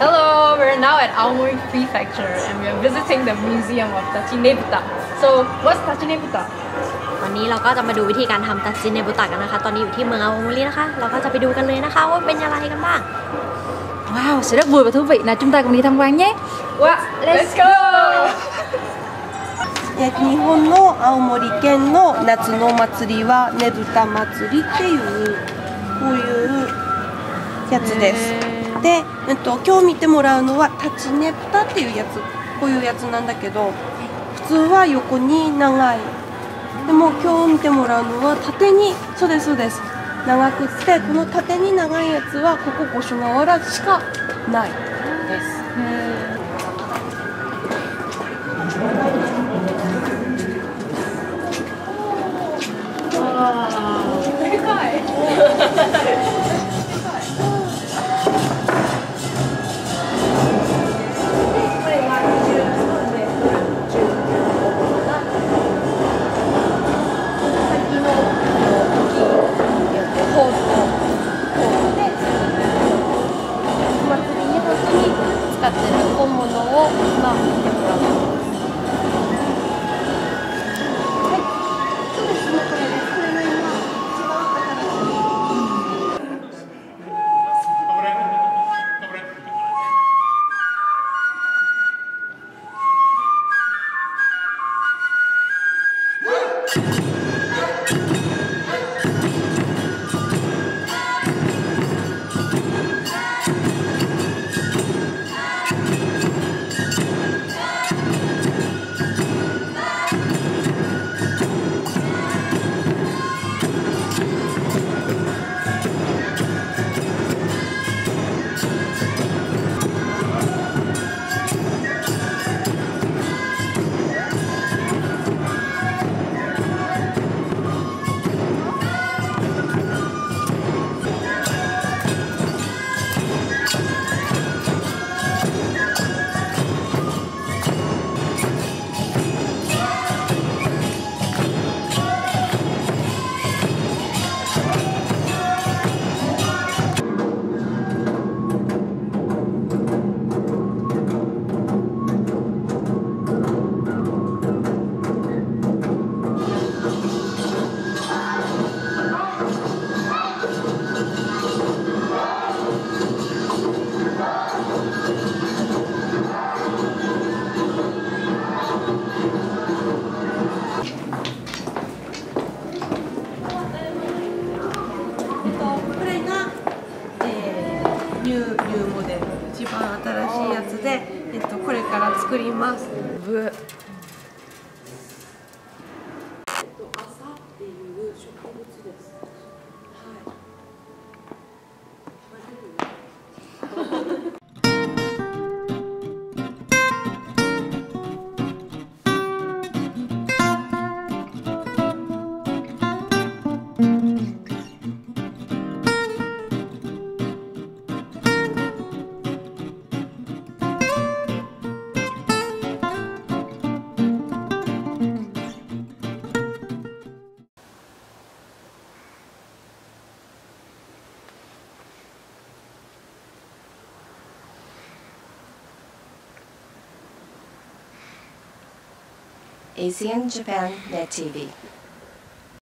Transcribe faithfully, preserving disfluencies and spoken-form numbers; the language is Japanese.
Hello, we're now at Aomori Prefecture and we are visiting the Museum of Tachinebuta. So, what's Tachinebuta? วันนี้เราก็จะมาดูวิธีการทำตัดจินเนบุตะกันนะคะตอนนี้อยู่ที่เมืองอาโอโมรินะคะเราก็จะไปดูกันเลยนะคะว่าเป็นอะไรกันบ้าง Wow, sẽ rất vui và thú vị. Nào chúng ta cùng đi tham quan nhé. Well, let's go! 日本の青森県の夏の祭りはねぶた祭りっていうこういうやつです。で、えっと、今日見てもらうのは立ちねぶたっていうやつ、こういうやつなんだけど普通は横に長い。でも今日見てもらうのは縦に、そうですそうです、長くってこの縦に長いやつはここ五所川原しかないです。使ってる本物を今見てもらう。ニューモデル、一番新しいやつで、えっと、これから作ります。ブ麻っていう植物です。 ASEAN Japan Net ティーブイ